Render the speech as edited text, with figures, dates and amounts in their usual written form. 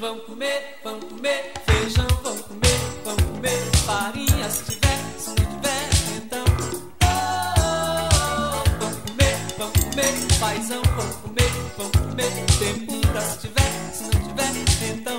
vão comer feijão, vão comer farinha, se tiver, se não tiver, então vão comer paizão, vão comer tempura, se tiver, se não tiver, então